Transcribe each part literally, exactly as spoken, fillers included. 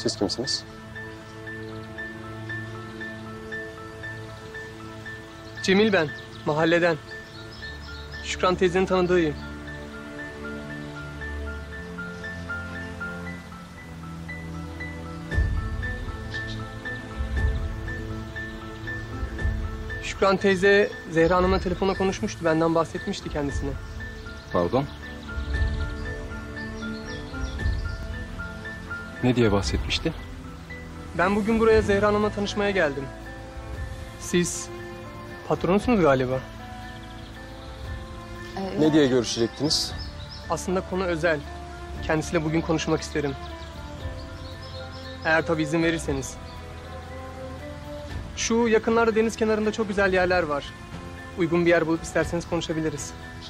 Siz kimsiniz? Cemil ben, mahalleden. Şükran teyzenin tanıdığıyım. Şükran teyze Zehra Hanım'la telefonla konuşmuştu. Benden bahsetmişti kendisine. Pardon? Ne diye bahsetmişti? Ben bugün buraya Zehra Hanım'la tanışmaya geldim. Siz patronusunuz galiba. Ee, Ne diye görüşecektiniz? Aslında konu özel. Kendisiyle bugün konuşmak isterim. Eğer tabii izin verirseniz. Şu yakınlarda deniz kenarında çok güzel yerler var. Uygun bir yer bulup isterseniz konuşabiliriz.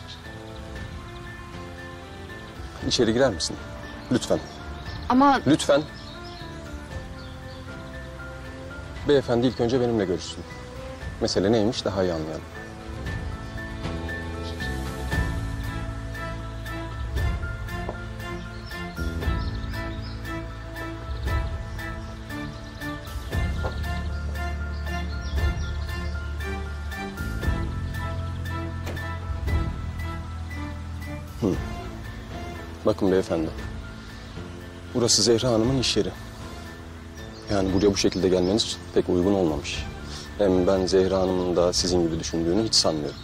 İçeri girer misin? Lütfen. Ama Lütfen. Beyefendi ilk önce benimle görüşsün. Mesele neymiş daha iyi anlayalım. Hı. Bakın beyefendi. Burası Zehra Hanım'ın iş yeri. Yani buraya bu şekilde gelmeniz pek uygun olmamış. Hem ben Zehra Hanım'ın da sizin gibi düşündüğünü hiç sanmıyorum.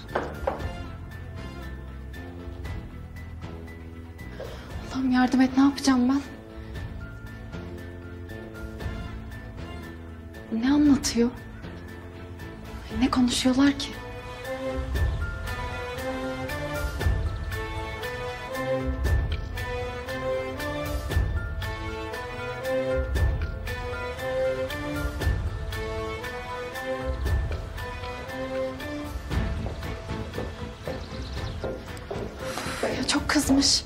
Allah'ım yardım et, ne yapacağım ben? Ne anlatıyor? Ne konuşuyorlar ki? Ya çok kızmış.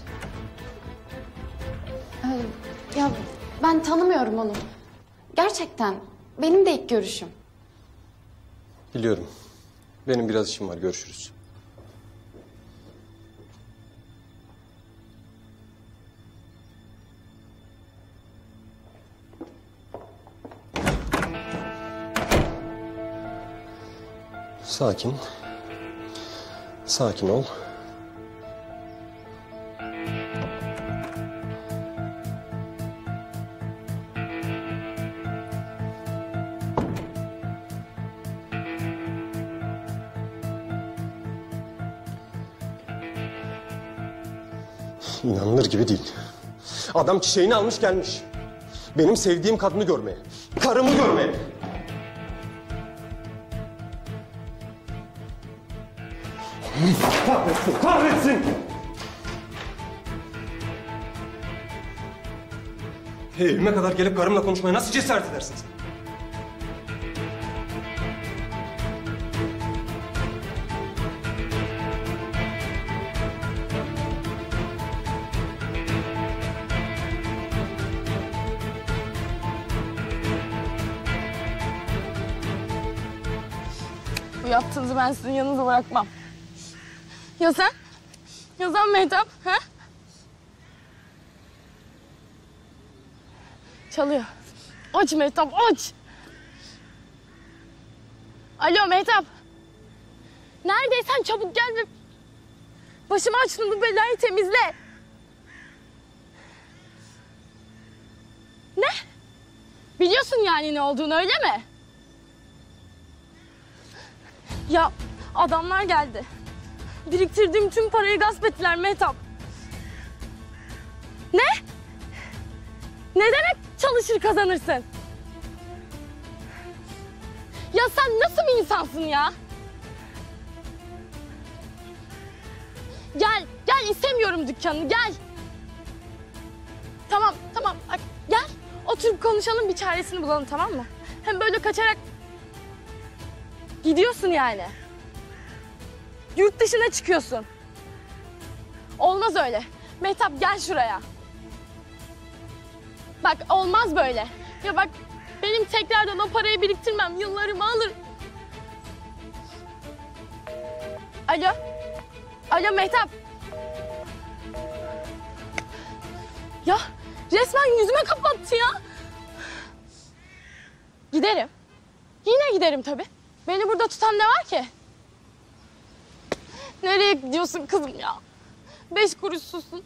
Ee, ya ben tanımıyorum onu. Gerçekten. Benim de ilk görüşüm. Biliyorum. Benim biraz işim var. Görüşürüz. Sakin. Sakin ol. İnanılır gibi değil. Adam çiçeğini almış gelmiş. Benim sevdiğim kadını görmeye. Karımı görmeye. Kahretsin, kahretsin! Evime kadar gelip karımla konuşmaya nasıl cesaret edersin sen? Bu yaptığınızı ben sizin yanınıza bırakmam. Ya sen? Ya sen Mehtap? Ha? Çalıyor. Aç Mehtap, aç! Alo Mehtap. Neredeysen çabuk gel ve başıma açtığın bu belayı temizle. Ne? Biliyorsun yani ne olduğunu, öyle mi? Ya adamlar geldi. Biriktirdiğim tüm parayı gasp ettiler Mehtap. Ne? Ne demek çalışır kazanırsın? Ya sen nasıl bir insansın ya? Gel, gel istemiyorum dükkanını, gel. Tamam, tamam, bak, gel. Oturup konuşalım, bir çaresini bulalım, tamam mı? Hem böyle kaçarak gidiyorsun yani. Yurt dışına çıkıyorsun. Olmaz öyle. Mehtap gel şuraya. Bak olmaz böyle. Ya bak benim tekrardan o parayı biriktirmem yıllarımı alır. Alo. Alo Mehtap. Ya resmen yüzüme kapattı ya. Giderim. Yine giderim tabii. Beni burada tutan ne var ki? Nereye gidiyorsun kızım ya? Beş kuruşsuzsun.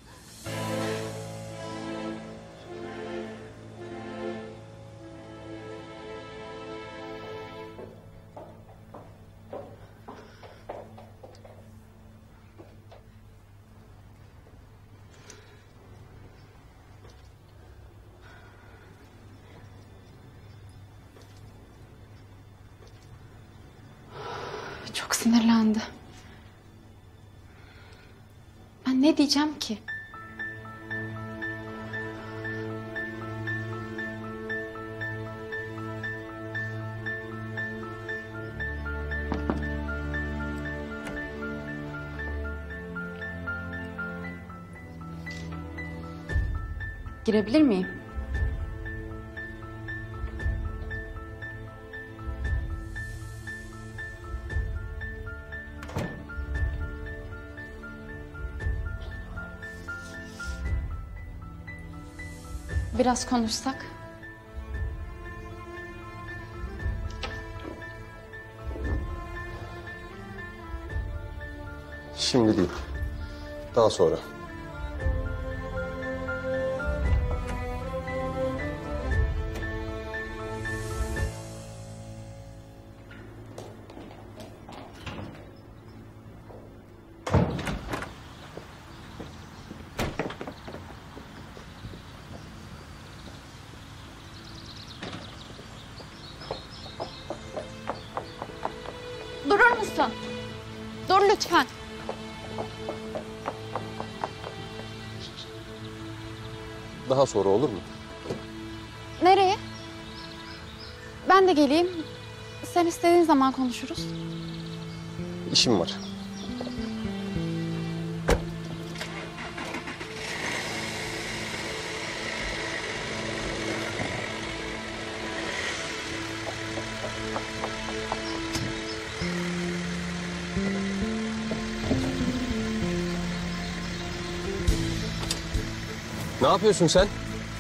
Çok sinirlendi. Ben ne diyeceğim ki? Girebilir miyim? Biraz konuşsak. Şimdi değil. Daha sonra. Durur musun? Dur lütfen. Daha sonra olur mu? Nereye? Ben de geleyim. Sen istediğin zaman konuşuruz. İşim var. Ne yapıyorsun sen?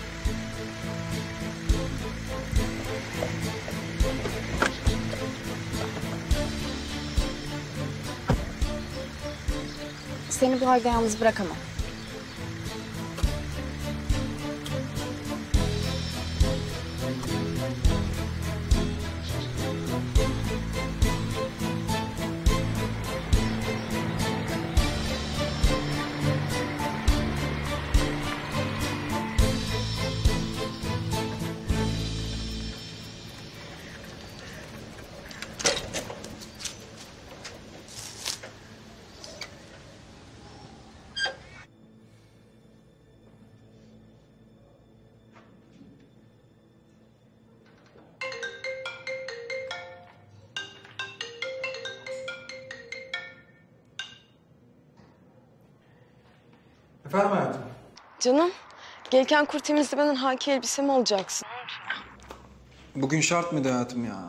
Seni bu halde yalnız bırakamam. Efendim hayatım? Canım, gelirken kuru temizlemeden haki elbisemi alacaksın. Bugün şart mıydı hayatım ya?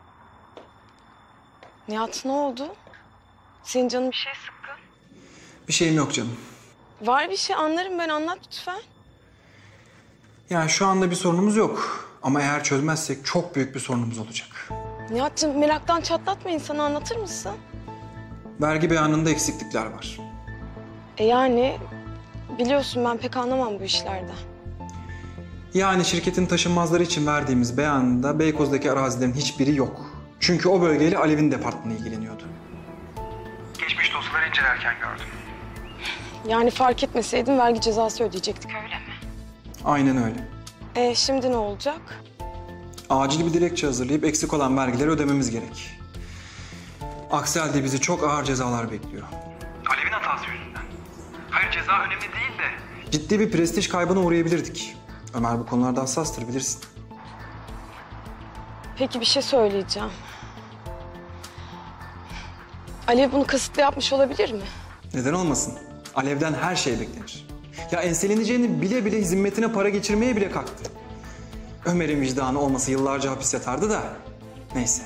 Nihat ne oldu? Senin canın bir şey sıkkın. Bir şeyim yok canım. Var bir şey anlarım ben, anlat lütfen. Yani şu anda bir sorunumuz yok. Ama eğer çözmezsek çok büyük bir sorunumuz olacak. Nihat'cığım meraktan çatlatma insanı, anlatır mısın? Vergi beyanında eksiklikler var. E yani biliyorsun ben pek anlamam bu işlerden. Yani şirketin taşınmazları için verdiğimiz beyanında Beykoz'daki arazilerin hiçbiri yok. Çünkü o bölgeyle Alev'in departmanı ilgileniyordu. Geçmiş dosyaları incelerken gördüm. Yani fark etmeseydin vergi cezası ödeyecektik, öyle mi? Aynen öyle. E şimdi ne olacak? Acil bir dilekçe hazırlayıp eksik olan vergileri ödememiz gerek. Aksi halde bizi çok ağır cezalar bekliyor. Alev'in hatası yüzünden. Hayır, ceza önemli değil de. Ciddi bir prestij kaybına uğrayabilirdik. Ömer bu konularda hassastır, bilirsin. Peki bir şey söyleyeceğim. Alev bunu kasıtlı yapmış olabilir mi? Neden olmasın? Alev'den her şey beklenir. Ya enseleneceğini bile bile zimmetine para geçirmeye bile kalktı. Ömer'in vicdanı olmasa yıllarca hapis yatardı da. Neyse.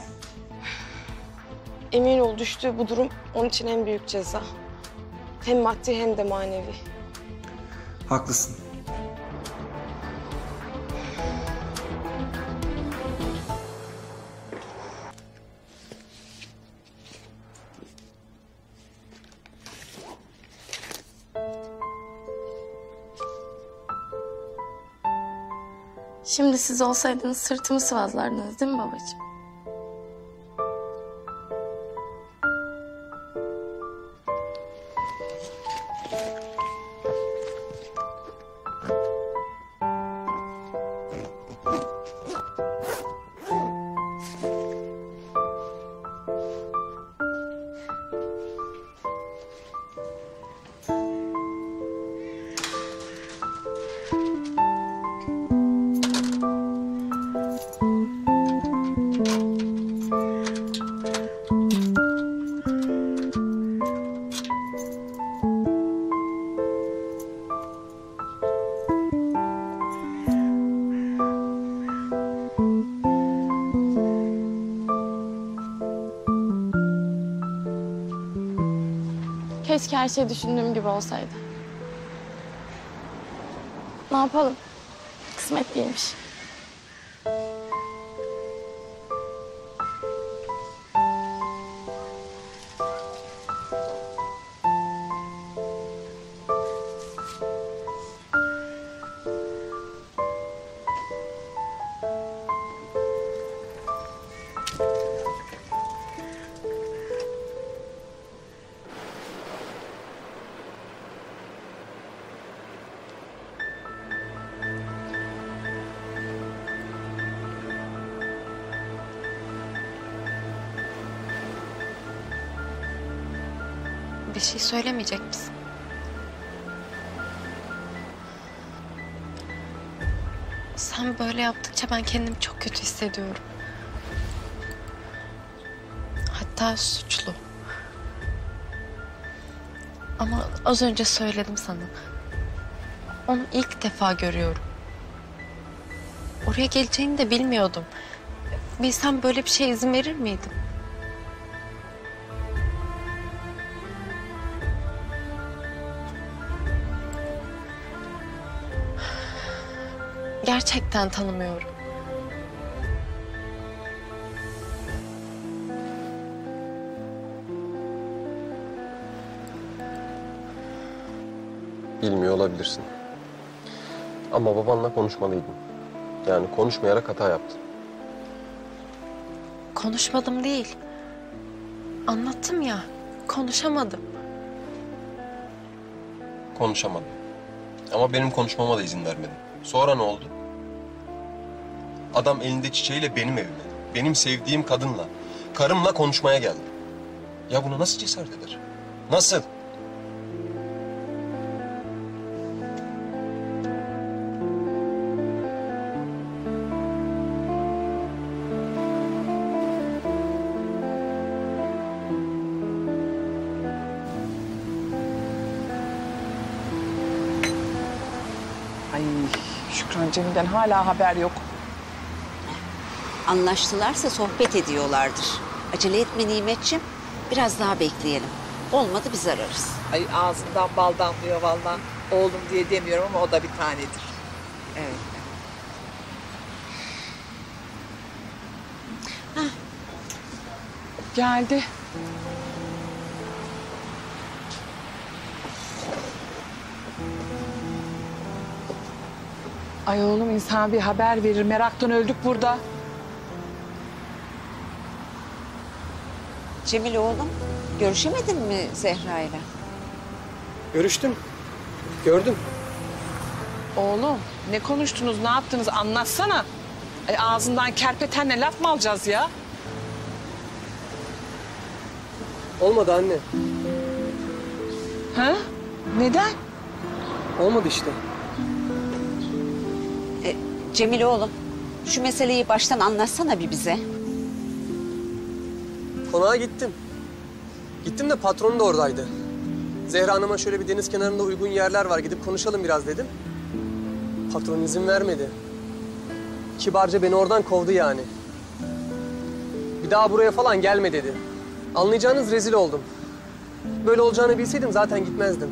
Emin ol, düştüğü bu durum onun için en büyük ceza. Hem maddi hem de manevi. Şimdi siz olsaydınız sırtımı sıvazlardınız değil mi babacığım? Keşke her şey düşündüğüm gibi olsaydı. Ne yapalım? Kısmet değilmiş. Bir şey söylemeyecek misin? Sen böyle yaptıkça ben kendimi çok kötü hissediyorum. Hatta suçlu. Ama az önce söyledim sana. Onu ilk defa görüyorum. Oraya geleceğini de bilmiyordum. Bilsem böyle bir şeye izin verir miydim? Gerçekten tanımıyorum. Bilmiyor olabilirsin. Ama babanla konuşmalıydın. Yani konuşmayarak hata yaptın. Konuşmadım değil. Anlattım ya, konuşamadım. Konuşamadım. Ama benim konuşmama da izin vermedin. Sonra ne oldu? Adam elinde çiçeğiyle benim evime, benim sevdiğim kadınla, karımla konuşmaya geldi. Ya bunu nasıl cesaret eder? Nasıl? Ay Şükran Cemil'den hala haber yok. Anlaştılarsa sohbet ediyorlardır. Acele etme Nimetciğim. Biraz daha bekleyelim. Olmadı biz ararız. Ay ağzından bal damlıyor vallahi. Oğlum diye demiyorum ama o da bir tanedir. Evet. Geldi. Ay oğlum insan bir haber verir. Meraktan öldük burada. Cemil oğlum, görüşemedin mi Zehra ile? Görüştüm. Gördüm. Oğlum ne konuştunuz, ne yaptınız anlatsana. Ay ağzından kerpetenle laf mı alacağız ya? Olmadı anne. Ha? Neden? Olmadı işte. E, Cemil oğlum, şu meseleyi baştan anlatsana bir bize. Konağa gittim. Gittim de patron da oradaydı. Zehra Hanım'a şöyle bir deniz kenarında uygun yerler var. Gidip konuşalım biraz dedim. Patron izin vermedi. Kibarca beni oradan kovdu yani. Bir daha buraya falan gelme dedi. Anlayacağınız rezil oldum. Böyle olacağını bilseydim zaten gitmezdim.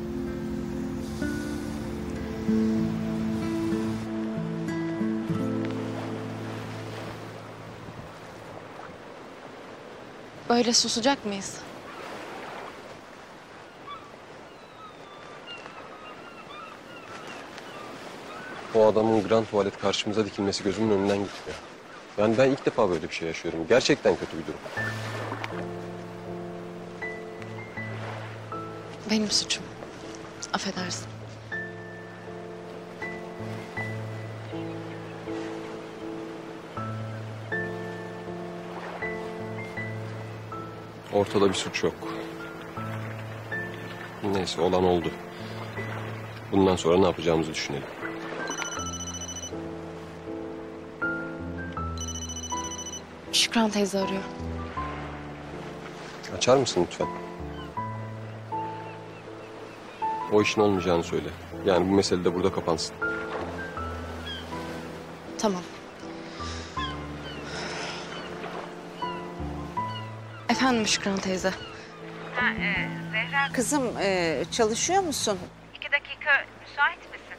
Böyle susacak mıyız? O adamın grand tuvalet karşımıza dikilmesi gözümün önünden gitmiyor. Yani ben ilk defa böyle bir şey yaşıyorum. Gerçekten kötü bir durum. Benim suçum. Affedersin. Ortada bir suç yok. Neyse olan oldu. Bundan sonra ne yapacağımızı düşünelim. Şükran teyze arıyor. Açar mısın lütfen? O işin olmayacağını söyle. Yani bu mesele de burada kapansın. Tamam. Efendim Şükran teyze. Ha, e, Zehra kızım e, çalışıyor musun? İki dakika müsait misin?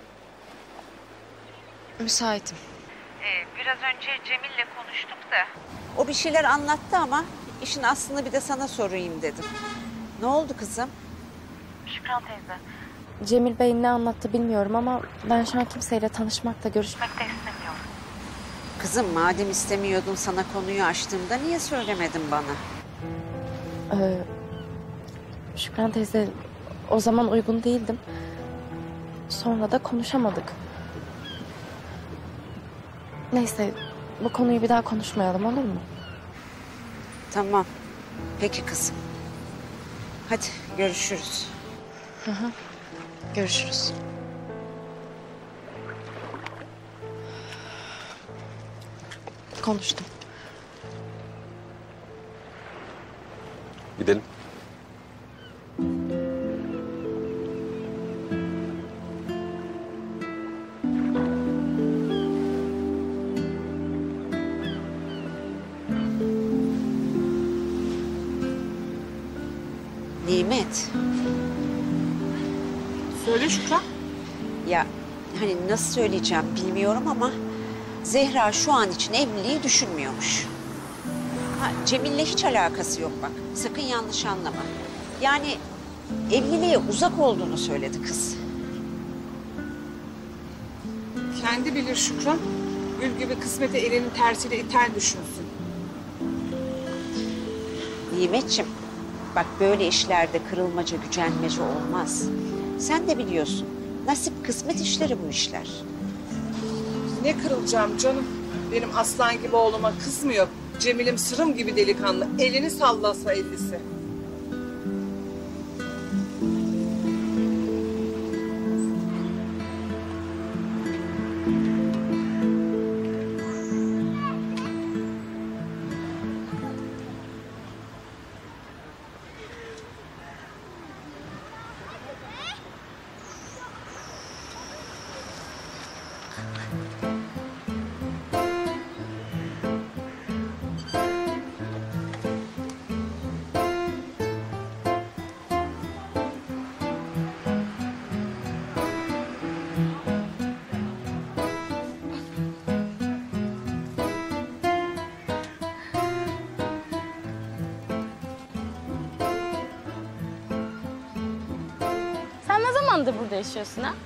Müsaitim. E, biraz önce Cemil'le konuştuk da. O bir şeyler anlattı ama işin aslını bir de sana sorayım dedim. Ne oldu kızım? Şükran teyze. Cemil Bey ne anlattı bilmiyorum ama ben şu an kimseyle tanışmak da görüşmek de istemiyorum. Kızım madem istemiyordun sana konuyu açtığımda niye söylemedin bana? Ee, Şükran teyze o zaman uygun değildim. Sonra da konuşamadık. Neyse bu konuyu bir daha konuşmayalım olur mu? Tamam. Peki kızım. Hadi görüşürüz. Hı hı. Görüşürüz. Konuştum. Gidelim. Nimet. Söyle Şükran. Ya hani nasıl söyleyeceğim bilmiyorum ama Zehra şu an için evliliği düşünmüyormuş. Ha, Cemil'le hiç alakası yok bak. Sakın yanlış anlama. Yani evliliğe uzak olduğunu söyledi kız. Kendi bilir Şükran. Gül gibi kısmeti elinin tersiyle iter düşünsün. Nimetciğim, bak böyle işlerde kırılmaca, gücenmece olmaz. Sen de biliyorsun. Nasip kısmet işleri bu işler. Ne kırılacağım canım? Benim aslan gibi oğluma kızmıyor. Cemil'im sırım gibi delikanlı. Elini sallasa ellisi. Sen ne zamandır burada yaşıyorsun ha?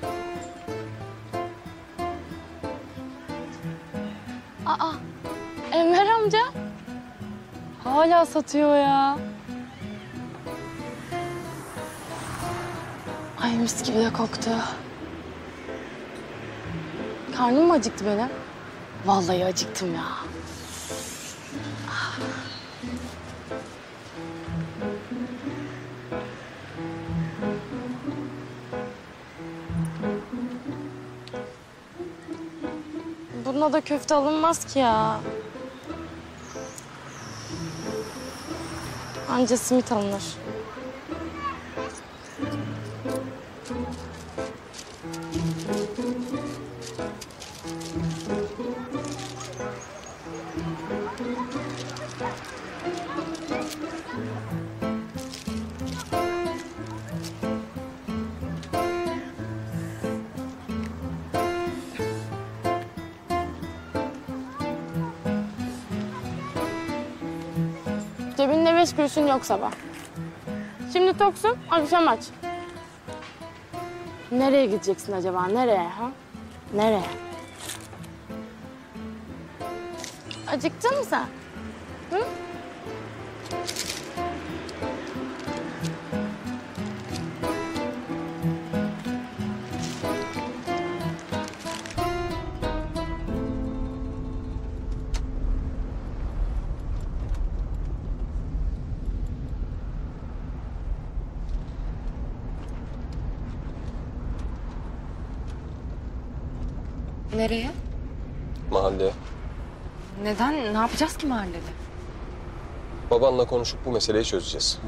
Aa, Enver amca. Hala satıyor ya. Ay mis gibi de koktu. Karnım mı acıktı benim? Vallahi acıktım ya. Buna da köfte alınmaz ki ya. Anca simit alınır. Cebinde beş kuruşun yok sabah. Şimdi toksun, akşam aç. Nereye gideceksin acaba, nereye ha? Nereye? Acıktın mı sen? Hı? Nereye? Mahalleye. Neden? Ne yapacağız ki mahallede? Babanla konuşup bu meseleyi çözeceğiz.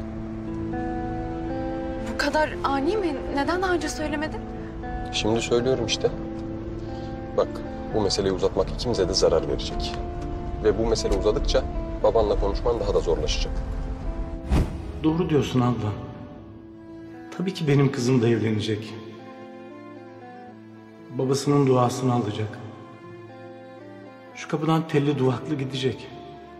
Bu kadar ani mi? Neden daha önce söylemedin? Şimdi söylüyorum işte. Bak, bu meseleyi uzatmak ikimize de zarar verecek. Ve bu mesele uzadıkça babanla konuşman daha da zorlaşacak. Doğru diyorsun abla. Tabii ki benim kızım da evlenecek. Babasının duasını alacak. Şu kapıdan telli duvaklı gidecek.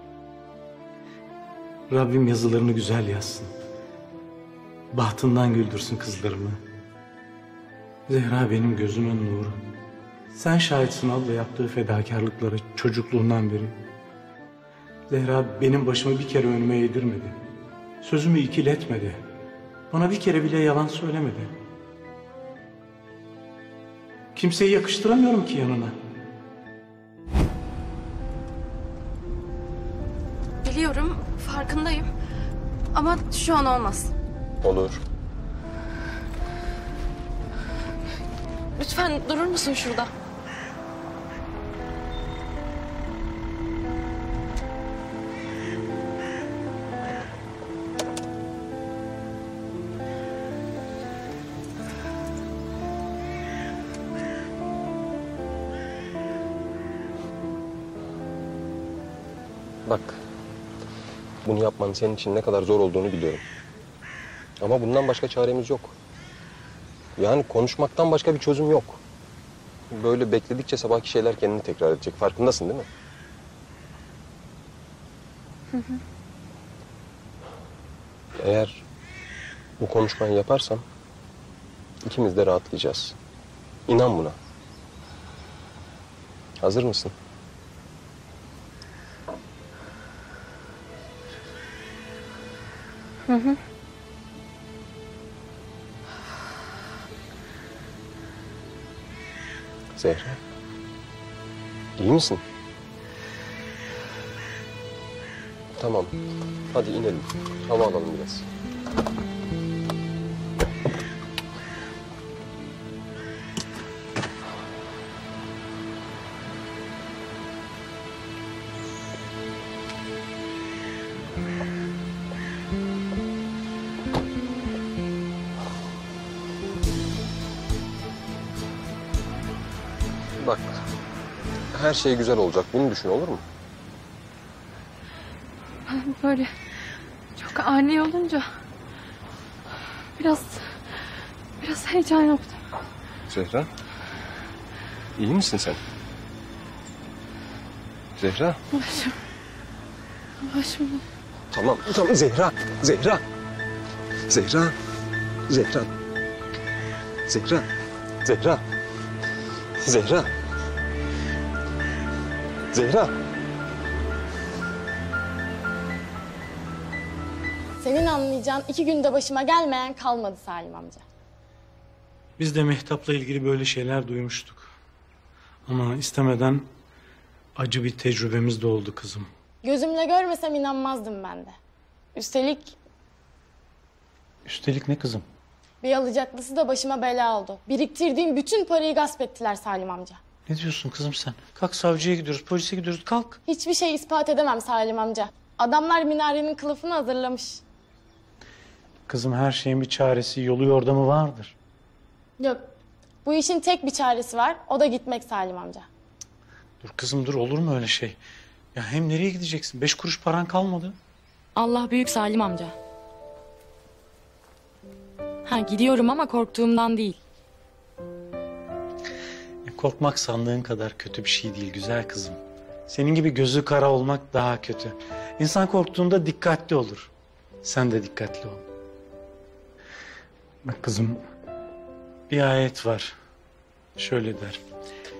Rabbim yazılarını güzel yazsın. Bahtından güldürsün kızlarımı. Zehra benim gözümün nuru. Sen şahitsin abla yaptığı fedakarlıklara çocukluğundan beri. Zehra benim başımı bir kere önüme eğdirmedi. Sözümü ikiletmedi. Bana bir kere bile yalan söylemedi. Kimseyi yakıştıramıyorum ki yanına. Biliyorum, farkındayım. Ama şu an olmaz. Olur. Lütfen durur musun şurada? Bak, bunu yapmanın senin için ne kadar zor olduğunu biliyorum. Ama bundan başka çaremiz yok. Yani konuşmaktan başka bir çözüm yok. Böyle bekledikçe sabahki şeyler kendini tekrar edecek. Farkındasın değil mi? Hı hı. Eğer bu konuşmayı yaparsam ikimiz de rahatlayacağız. İnan buna. Hazır mısın? Hı hı. Zehra, iyi misin? Tamam, hadi inelim. Hava alalım biraz. Bak, her şey güzel olacak. Bunu düşün, olur mu? Böyle çok ani olunca biraz biraz heyecan yaptım. Zehra, iyi misin sen? Zehra. Başım. Başım. Tamam, tamam Zehra, Zehra. Zehra, Zehra. Zehra, Zehra. Zehra. Zehra. Senin anlayacağın iki günde başıma gelmeyen kalmadı Salim amca. Biz de Mehtap'la ilgili böyle şeyler duymuştuk. Ama istemeden acı bir tecrübemiz de oldu kızım. Gözümle görmesem inanmazdım ben de. Üstelik Üstelik ne kızım? bir alacaklısı da başıma bela oldu. Biriktirdiğim bütün parayı gasp ettiler Salim amca. Ne diyorsun kızım sen? Kalk savcıya gidiyoruz, polise gidiyoruz, kalk. Hiçbir şey ispat edemem Salim amca. Adamlar minarenin kılıfını hazırlamış. Kızım her şeyin bir çaresi, yolu yordamı vardır. Yok, bu işin tek bir çaresi var. O da gitmek Salim amca. Dur kızım dur, olur mu öyle şey? Ya hem nereye gideceksin? Beş kuruş paran kalmadı. Allah büyük Salim amca. Ha gidiyorum ama korktuğumdan değil. E, korkmak sandığın kadar kötü bir şey değil güzel kızım. Senin gibi gözü kara olmak daha kötü. İnsan korktuğunda dikkatli olur. Sen de dikkatli ol. Bak kızım, bir ayet var. Şöyle der.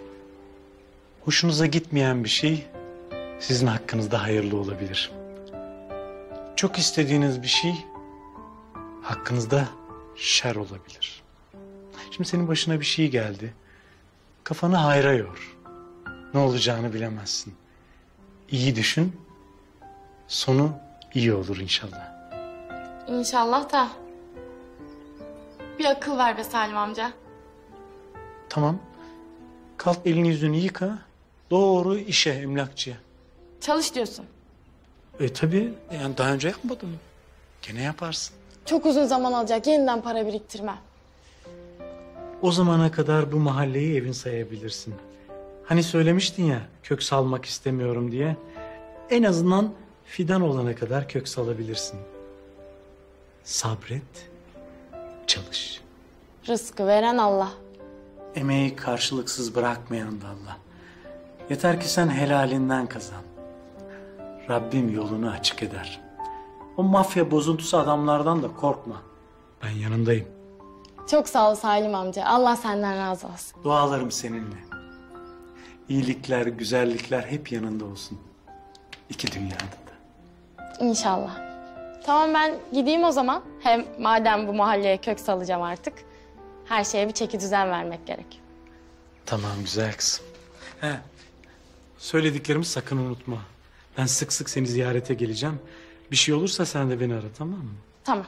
hoşunuza gitmeyen bir şey sizin hakkınızda hayırlı olabilir. Çok istediğiniz bir şey hakkınızda şer olabilir. Şimdi senin başına bir şey geldi. Kafanı hayra yor. Ne olacağını bilemezsin. İyi düşün. Sonu iyi olur inşallah. İnşallah da. Bir akıl ver be Salim amca. Tamam. Kalk elini yüzünü yıka. Doğru işe, emlakçıya. Çalış diyorsun. E tabii. Yani daha önce yapmadın mı? Gene yaparsın. Çok uzun zaman alacak. Yeniden para biriktirmem. O zamana kadar bu mahalleyi evin sayabilirsin. Hani söylemiştin ya kök salmak istemiyorum diye. En azından fidan olana kadar kök salabilirsin. Sabret, çalış. Rızkı veren Allah. Emeği karşılıksız bırakmayan da Allah. Yeter ki sen helalinden kazan. Rabbim yolunu açık eder. O mafya bozuntusu adamlardan da korkma. Ben yanındayım. Çok sağ ol Salim amca. Allah senden razı olsun. Dualarım seninle. İyilikler, güzellikler hep yanında olsun. İki dünyada da. İnşallah. Tamam ben gideyim o zaman. Hem madem bu mahalleye kök salacağım artık. Her şeye bir çeki düzen vermek gerek. Tamam güzel kızım. He, söylediklerimi sakın unutma. Ben sık sık seni ziyarete geleceğim. Bir şey olursa sen de beni ara, tamam mı? Tamam.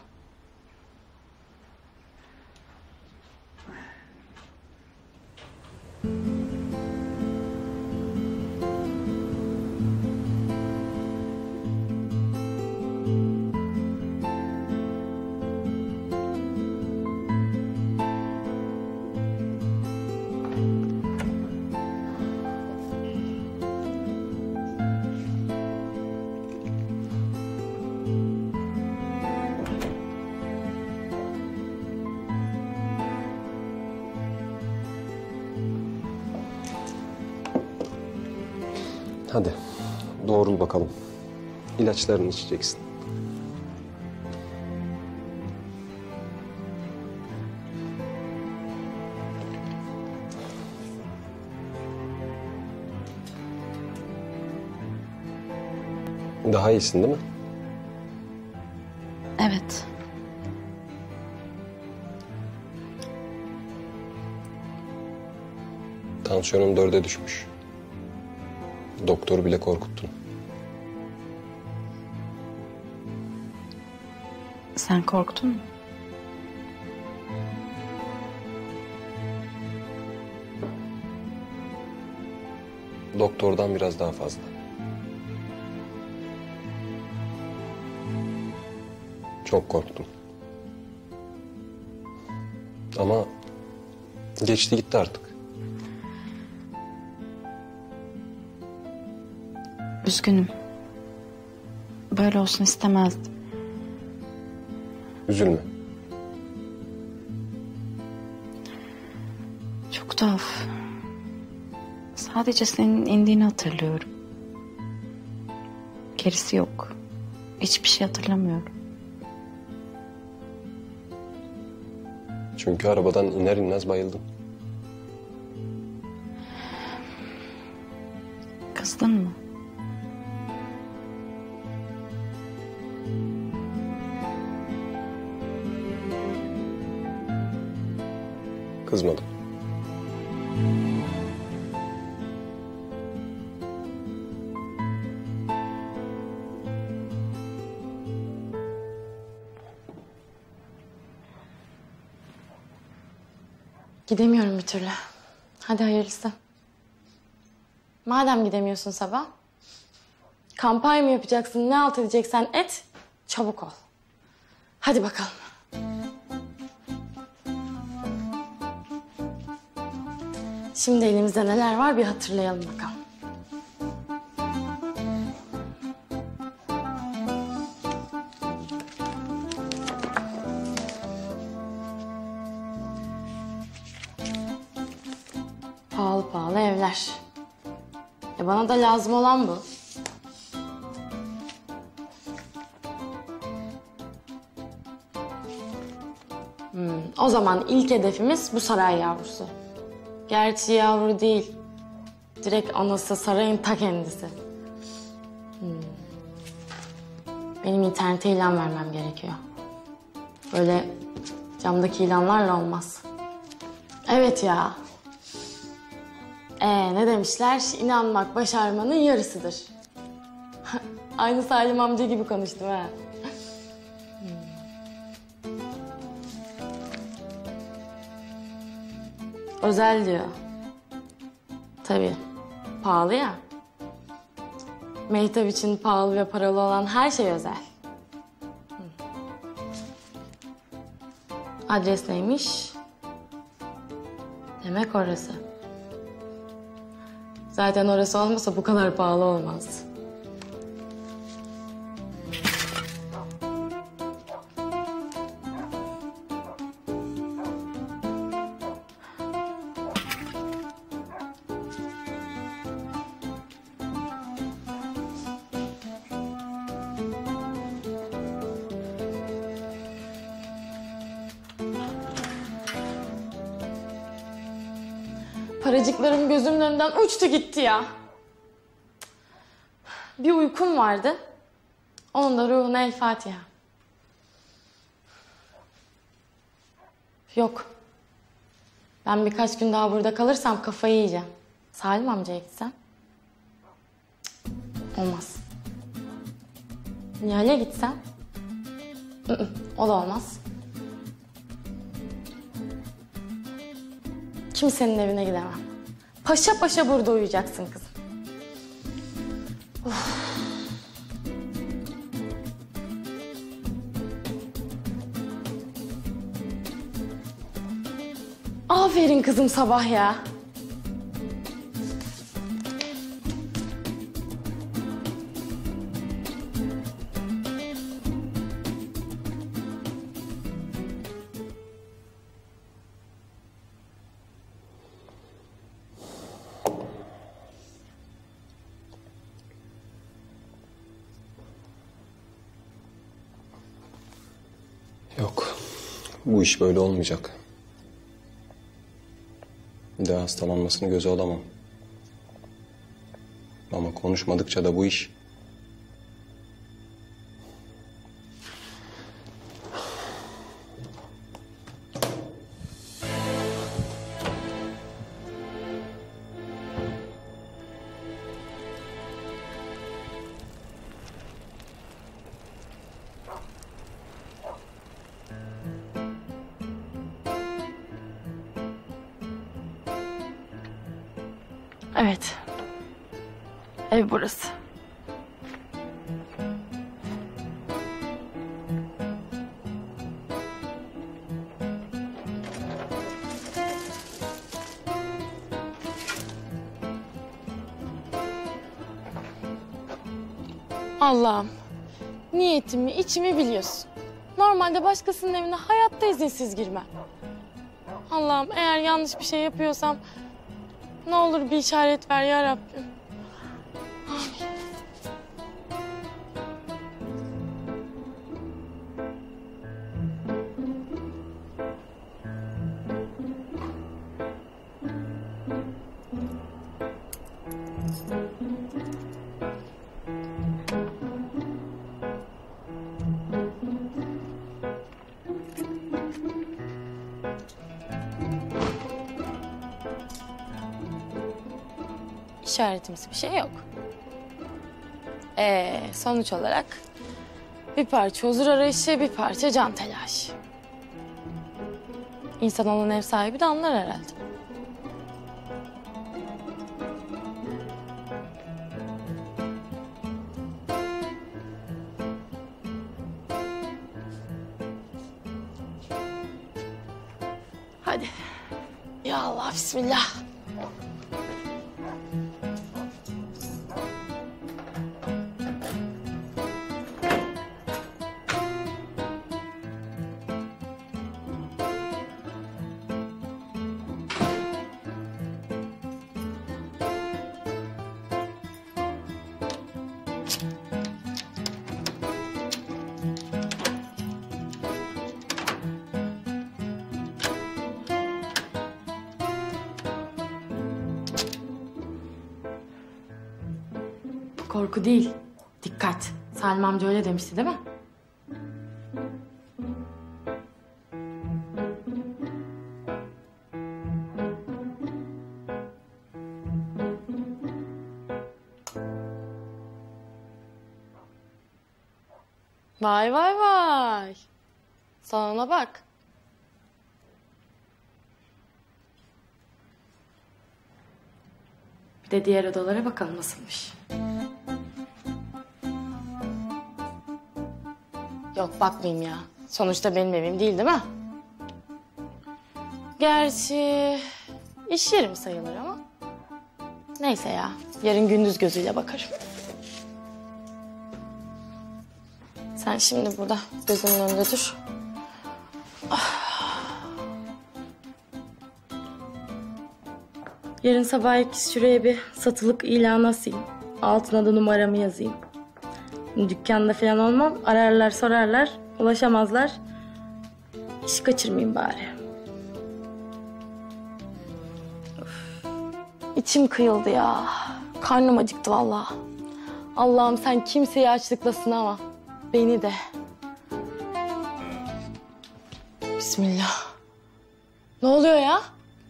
Hadi doğrul bakalım. İlaçlarını içeceksin. Daha iyisin değil mi? Evet. Tansiyonun dörde düşmüş. Doktoru bile korkuttun. Sen korktun mu? Doktordan biraz daha fazla. Çok korktum. Ama geçti gitti artık. Üzgünüm. Böyle olsun istemezdim. Üzülme. Çok tuhaf. Sadece senin indiğini hatırlıyorum. Gerisi yok. Hiçbir şey hatırlamıyorum. Çünkü arabadan iner inmez bayıldım. Kızdın mı? Kızmadım. Gidemiyorum bir türlü. Hadi hayırlısı. Madem gidemiyorsun sabah, kampanya mı yapacaksın, ne halt edeceksen et, çabuk ol. Hadi bakalım. Şimdi elimizde neler var bir hatırlayalım bakalım. Pahalı pahalı evler. E bana da lazım olan bu. Hmm, o zaman ilk hedefimiz bu saray yavrusu. Gerçi yavru değil. Direkt anası, sarayın ta kendisi. Hmm. Benim internete ilan vermem gerekiyor. Böyle camdaki ilanlarla olmaz. Evet ya. Ee, ne demişler? İnanmak başarmanın yarısıdır. Aynı Salim amca gibi konuştum ha. Hmm. Özel diyor. Tabii. Pahalı ya. Mehtap için pahalı ve paralı olan her şey özel. Hmm. Adres neymiş? Demek orası. Zaten orası olmasa bu kadar pahalı olmaz. Paracıklarım gözümün önünden uçtu gitti ya. Bir uykum vardı. Onun da ruhuna el Fatiha. Yok. Ben birkaç gün daha burada kalırsam kafayı yiyeceğim. Salim amcaya gitsem? Cık, olmaz. Nihal'e gitsem? I -ı, o da olmaz. Kimsenin evine gidemem. Paşa paşa burada uyuyacaksın kızım. Of. Aferin kızım Sabah ya. Yok. Bu iş böyle olmayacak. Bir daha hastalanmasını göze alamam. Ama konuşmadıkça da bu iş... Evet. Ev burası. Allah'ım, niyetimi, içimi biliyorsun. Normalde başkasının evine hayatta izinsiz girmem. Allah'ım, eğer yanlış bir şey yapıyorsam ne olur bir işaret ver ya Rabbim. Amin. İşaretimiz bir şey yok. Ee, sonuç olarak bir parça huzur arayışı, bir parça can telaşı. İnsan olan ev sahibi de anlar herhalde. Hadi. Ya Allah, bismillah. Korku değil, dikkat. Salim amca öyle demişti değil mi? Vay vay vay. Salona bak. Bir de diğer odalara bakalım nasılmış. Yok bakmayayım ya. Sonuçta benim evim değil değil mi? Gerçi iş yerim sayılır ama. Neyse ya. Yarın gündüz gözüyle bakarım. Sen şimdi burada gözümün önünde dur. Ah. Yarın sabah ilk şuraya bir satılık ilan asayım. Altına da numaramı yazayım. Dükkanda falan olmam. Ararlar sorarlar. Ulaşamazlar. İş kaçırmayayım bari. Of. İçim kıyıldı ya. Karnım acıktı vallahi. Allah'ım sen kimseyi açlıkla sınama. Beni de. Bismillah. Ne oluyor ya?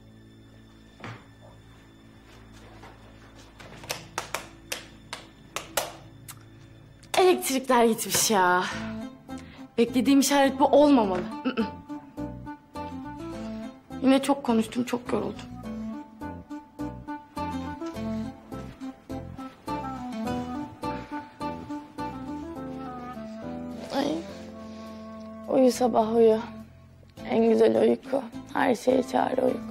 Elektrikler gitmiş ya. Beklediğim işaret bu olmamalı. I-ı. Yine çok konuştum, çok yoruldum. Ay. Uyu sabah uyu. En güzel uyku. Her şeye çare uyku.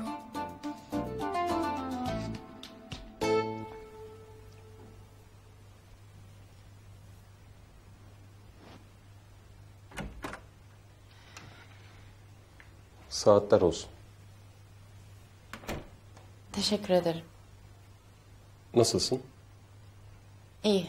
Saatler olsun. Teşekkür ederim. Nasılsın? İyi.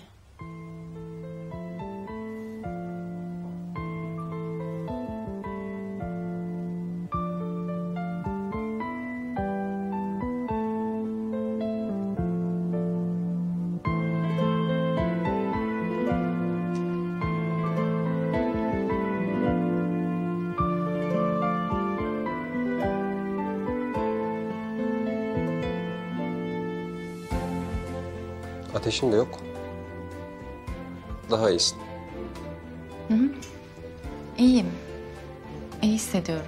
Ateşin de yok. Daha iyisin. Hı hı. İyiyim. İyi hissediyorum.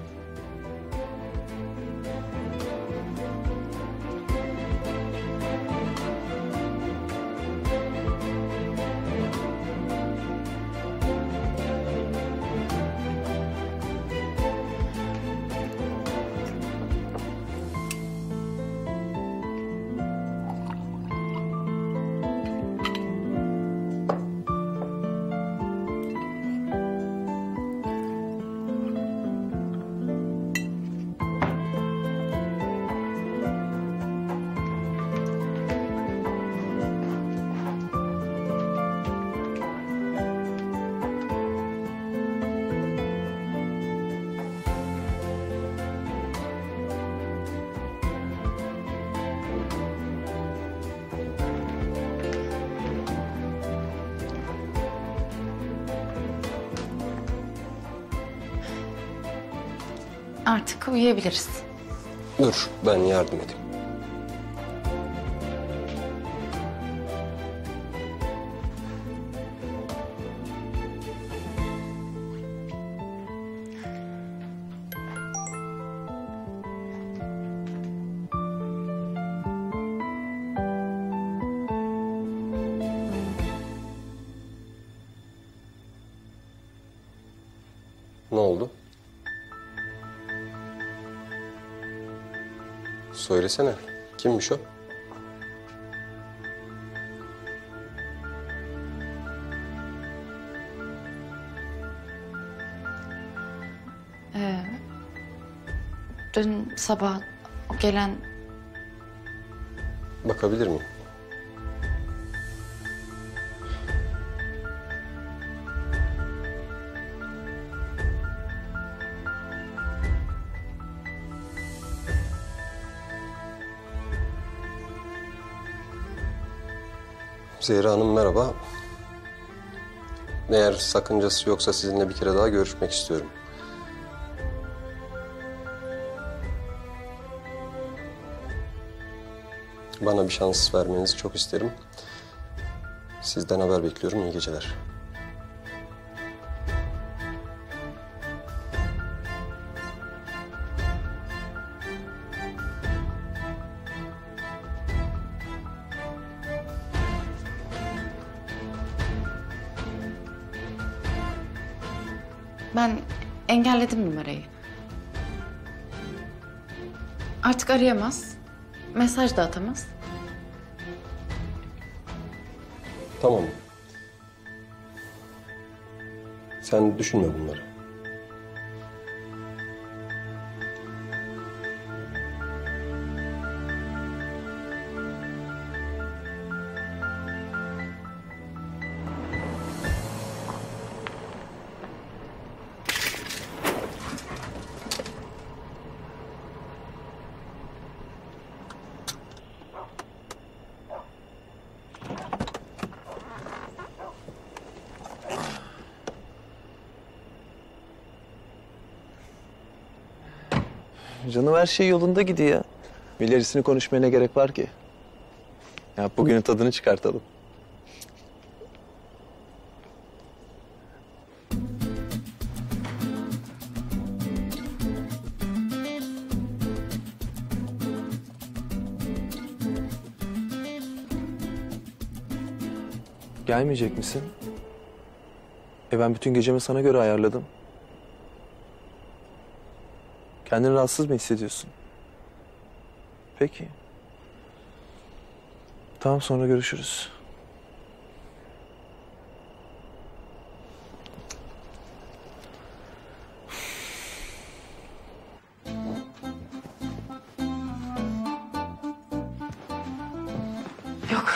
Artık uyuyabiliriz. Dur, ben yardım edeyim. Ne oldu? Söylesene. Kimmiş o? Ee, dün sabah o gelen... Bakabilir miyim? Zehra Hanım merhaba. Eğer sakıncası yoksa sizinle bir kere daha görüşmek istiyorum. Bana bir şans vermenizi çok isterim. Sizden haber bekliyorum. İyi geceler. Ben engelledim numarayı. Artık arayamaz, mesaj da atamaz. Tamam. Sen düşünme bunları. Canım her şey yolunda gidiyor. İlerisini konuşmaya ne gerek var ki? Ya bugünün tadını çıkartalım. Gelmeyecek misin? E ben bütün gecemi sana göre ayarladım. Kendini rahatsız mı hissediyorsun? Peki. Tamam, sonra görüşürüz. Yok.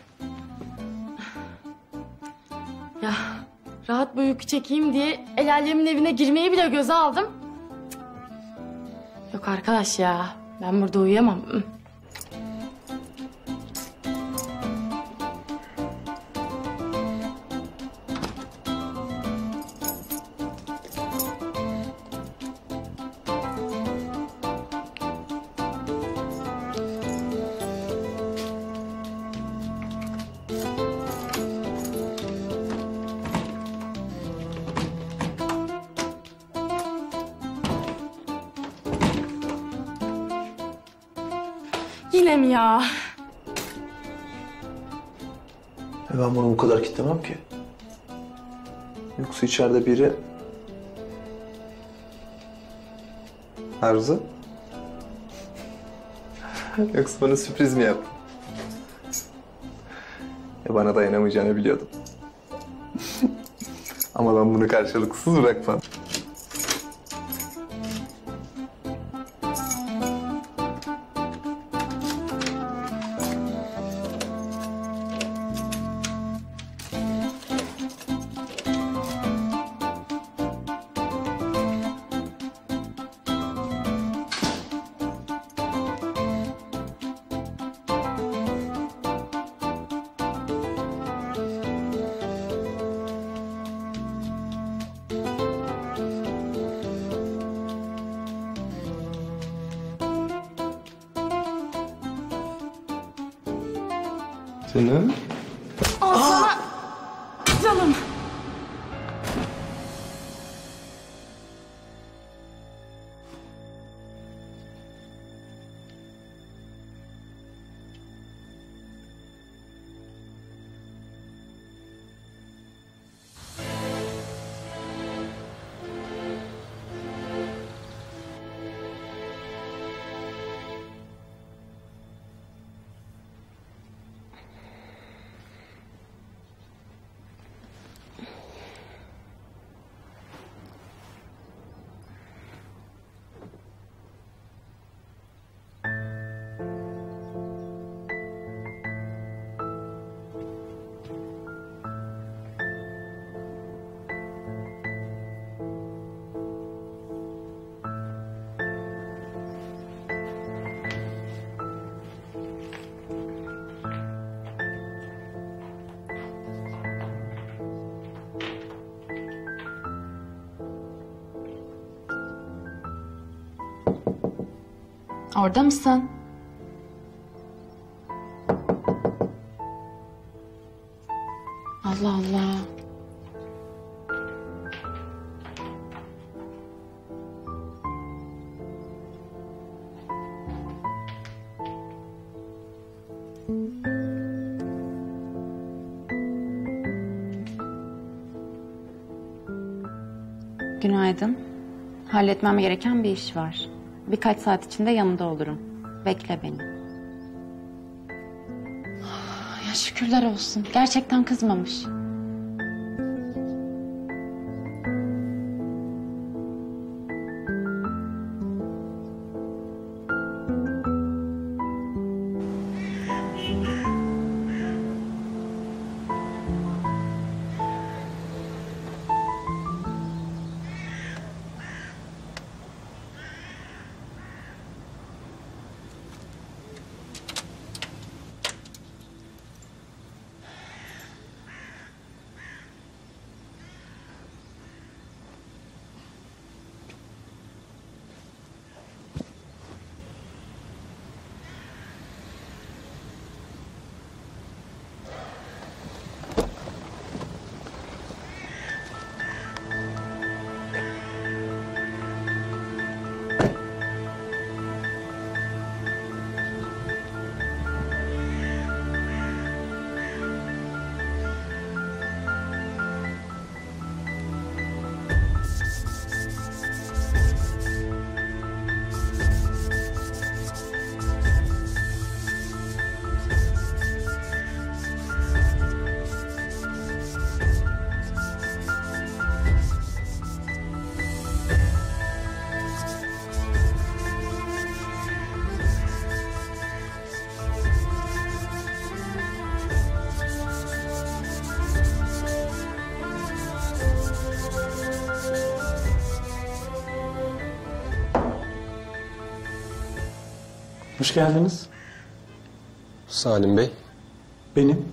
Ya rahat bir uyku çekeyim diye el alemin evine girmeyi bile göze aldım. Yok arkadaş ya, ben burada uyuyamam. Yine mi ya? E ben bunu bu kadar kitlemem ki. Yoksa içeride biri... Arzu? Yoksa bana sürpriz mi yaptın? E bana dayanamayacağını biliyordum. Ama ben bunu karşılıksız bırakmam. Canım. Al sana canım. Orada mısın? Allah Allah. Günaydın. Halletmem gereken bir iş var. Birkaç saat içinde yanında olurum. Bekle beni. Ya şükürler olsun. Gerçekten kızmamış. Hoş geldiniz. Salim Bey. Benim.